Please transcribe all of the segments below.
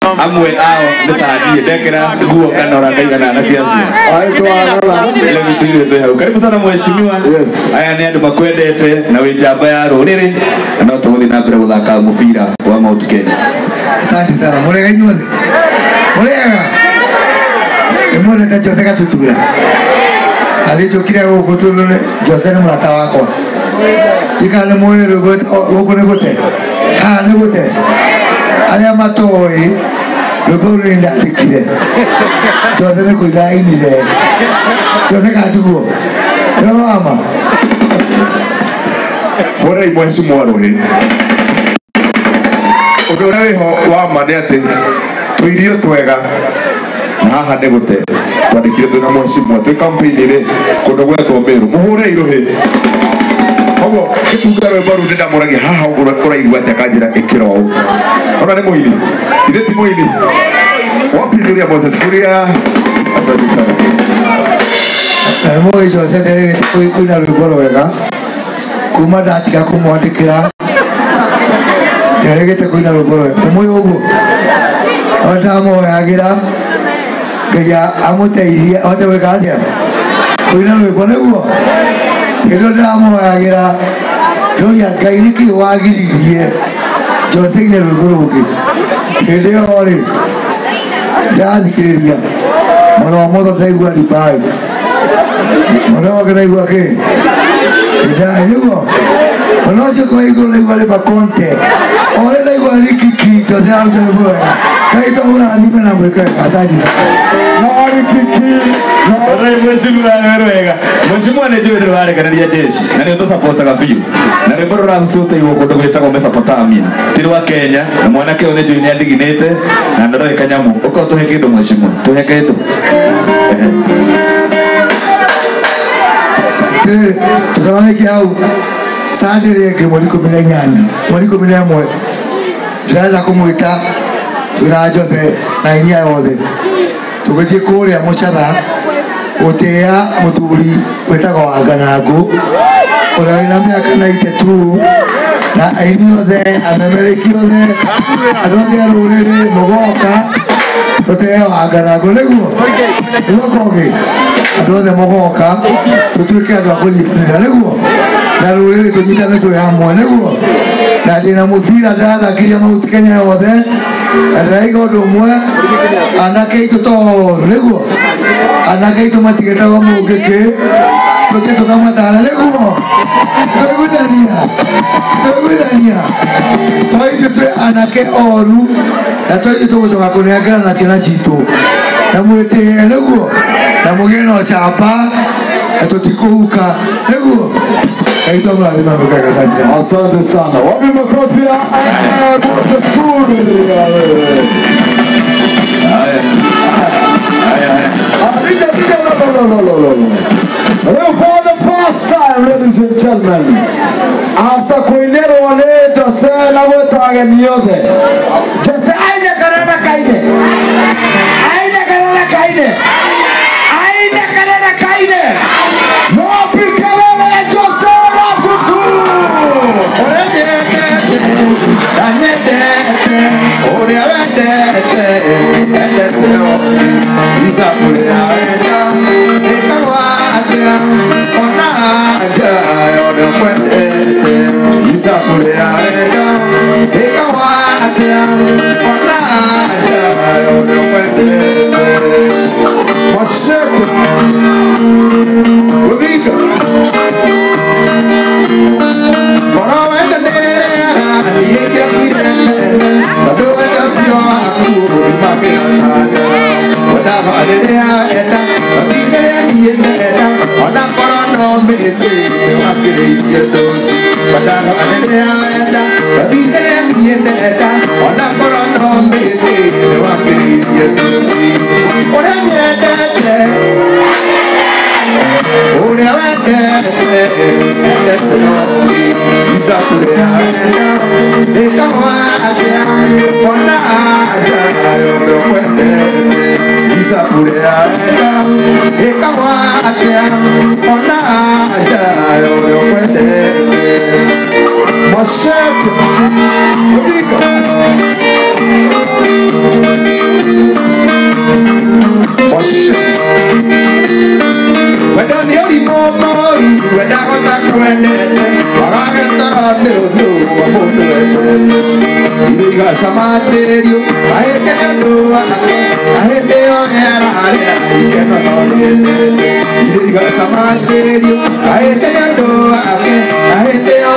amwe ao nitadie ndekera nguo kanora ndaigana na kiasi ile vitu ile hau. Karibu sana mheshimiwa. Aya ni andu makwendete na wijamba ya ruriri no tuguthi na mbere guthaka mubira wa Mount Kenya. Asante sana mulega inyuothe mulega imone ta Jose Gatutura alichokira guku tunune Jose ni murata wakwa ikale moyo guku ni gute ni gute aria matoi ruburi ndikire Jose ni kuida inire Jose Gatugo no mama bora imwensi mwarohe udore ho wa manete tuirio twega na haha ne gute twandikire twina mheshimiwa twi campaign ire kundu gwetwo Meru muhure irohe ogo kitungaro baru ndenda moragi haha uraigua akanjira ikiro ona ni muini ire ti muini wapinuria Moses kuria asante sana mo Jose ndere kuina rwimbo rwega kuma ndatika kumwandikira nderegete kuina rwimbo rwega muyo uguo ndamuhoyagira ngeya amuteithie ahote gwika atia kuina rwimbo niguo ndio ndamuhoyagira ndoria Ngai niki wagiririe Jose ine rwimbo rungi hindi yo ri ndathikiriria mwana motho ndaigua ribai mwana wake ndaigua ki ndio niguo onoje kwa iguru ndaigua ri bakonte ore ndaigua rikiki Jose auze rwimbo kaito una ndime na mweka asante no rikiki no mheshimiwa wega mheshimiwa ne jiwe ndo wale kana jeshi na ndio support ka fiu na rwimbo rwa msuta iwo kundu gwitagwo Mesopotamia tirwa Kenya na mwanake one jiwe ni andiginete na ndore kanyamu uko tuhe kindu mheshimiwa tuhe kindu tukamane kiau sandire ke mwaliko bila nyanya mwaliko bila mwe ndaza kumwita tura Jose na inya yothe tugithi kuria mucatha utia muturi wetagwo Wanganangu uria wina miaka 92 na aini othe amemereki othe andu othe a ruriri mugoka tutia Wanganangu niguo igokogi andu othe mugoka tutuike andu a kunyitanira niguo na ruriri tunyitane twi hamwe niguo na ndina muthira ndathakirie Mount Kenya yothe ndaiga undu umwe anake itu tothe niguo anake itu matigetaga mungiki tuke tukamatana niguo tuiguithania twaithu twi anake oru na twaithu tugucoka kunengera na ciana citu na mwitihe niguo na mugie na ucamba na tutikuhuka niguo asante sana wapi makofi ya Moses Kuria for the first time ladies and gentlemen after kuinero wale Jose na wetage niothe Jose aina karana kaine aina karana kaine aina karana kaine no pikelele Jose Ratutu oria wendete endete osi itakuria wenda ikawatia ona aja yone kwendete itakuria wenda ikawatia ona aja yone kwendete masete udika para wenda yeke kwirende badoa dafyo akuru mabira wada badea eta babidere yende eta ona porono mete akire yedosi wada badea eta babidere yende eta ona porono mete akire yedosi ora nyete ora wende itakurea ikawatia ona aja yore kwende itakurea ikawatia ona aja yore kwende masete udika serio, ay que no ay que no diga más serio, ay que no ay que no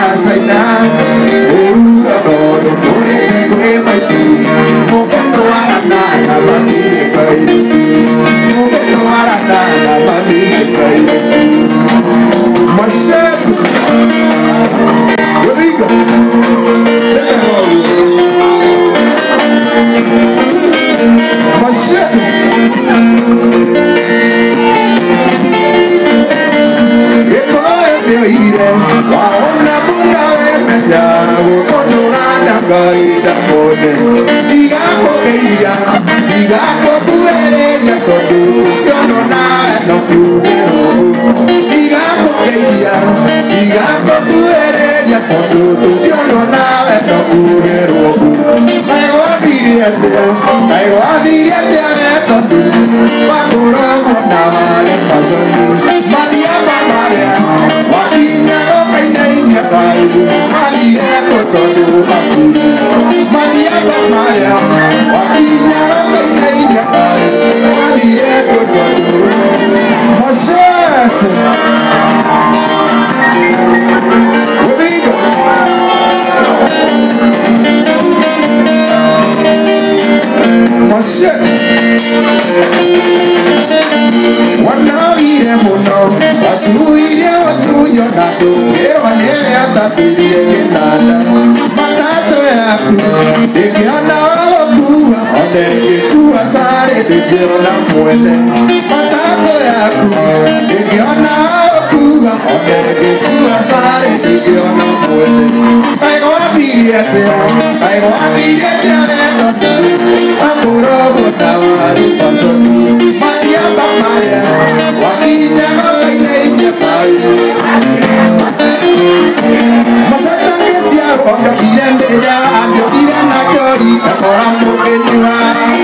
Moketo Machete. Rodrigo. Machete. Waona bunga wemejago konuranda gaida kode Tigapo keia, tigapo kuereja kodu Yono nae no kubero Tigapo keia, tigapo kuereja kodu Yono nae no kubero Aiwa diriete etodu Wakuro mona vale pasoni Maria Bamaria Wakinya okaina inya kaibu Maria kotodu hakuru Maria Bamaria Wakinya okaina inya kaibu Maria kotodu Machete Rodrigo Machete Wanawire muno Wasuire wasuyo nato Pero anea tatulie kenada Matato yaku Dekiona wakuwa Oneke kuwa sare Dekiona mwele Matato yaku Dekiona wakuwa Oneke kuwa sare Dekiona mwele Aigo abiriete Aigo abiriete Amuro botawari pasoni Maria Bamaria Wakinya okaina inya kaibu Masata kesia Ondo kirende ya Amyo kirana jori Kakora mukenua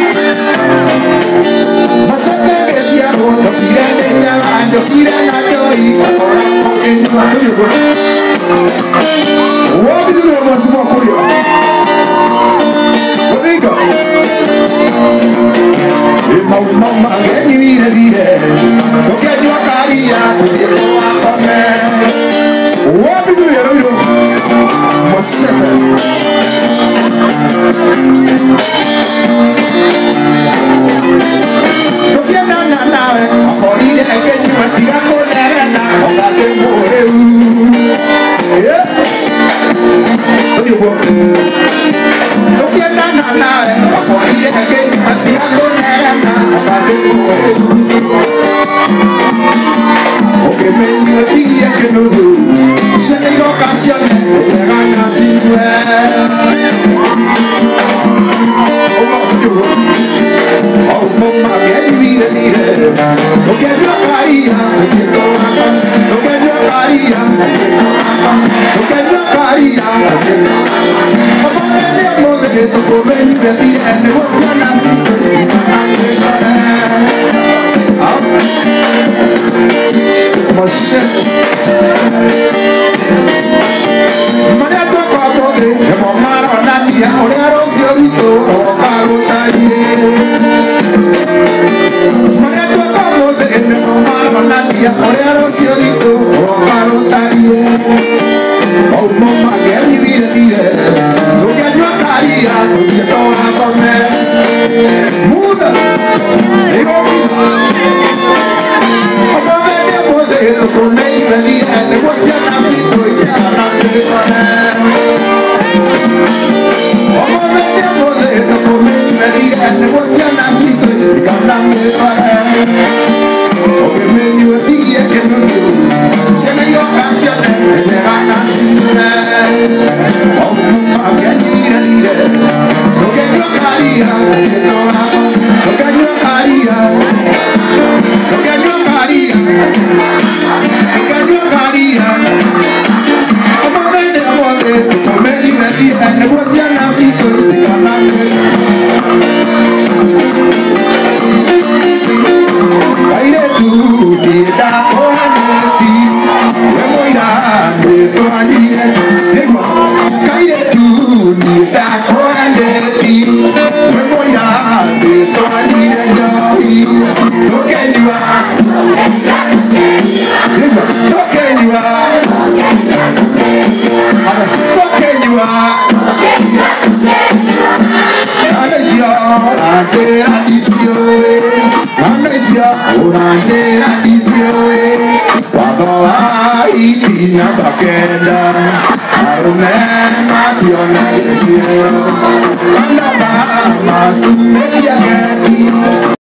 Masata kesia Ondo kirende ya Amyo kirana jori Kakora mukenua Wabiduro masuma kurio Rodrigo Mama geni vire dire Porque yo caría Tiempo a comer Wabi do ya roiro Machete Yo que na Aporire que yo me tira con ella Oga que more Oye bo Yo que na Aporire que yo me tira con ella Porque me decía que no se en ocasiones me gana sin ver Oh mamá que mire lo que yo haría lo que yo haría lo que yo haría como me llamo de que tu comer y decir el negocio nací Machete Maria to kwa podre e momaro na dia orero siorito o kagotaye Maria to kwa podre e momaro na dia orero siorito o kagotaye O mamá que vivir dire lo que yo haría lo que toda comer muda digo con ella dije negocio nacido y ya no te poner como me llamo de esto con ella dije negocio nacido y ya no te poner porque me dio el día que no dio se me dio ocasiones me van a ciudad como mamá que dire lo que yo haría lo que yo haría lo que yo haría como me llamo de esto me divertí el negocio nacido y te ganaste aire tú te da con el ti me voy a de tu añire aire tú te da con el ti me voy a de tu añire lo que yo Wadoa itina bakenda Arume mafiona yesio Andaba masume ya geti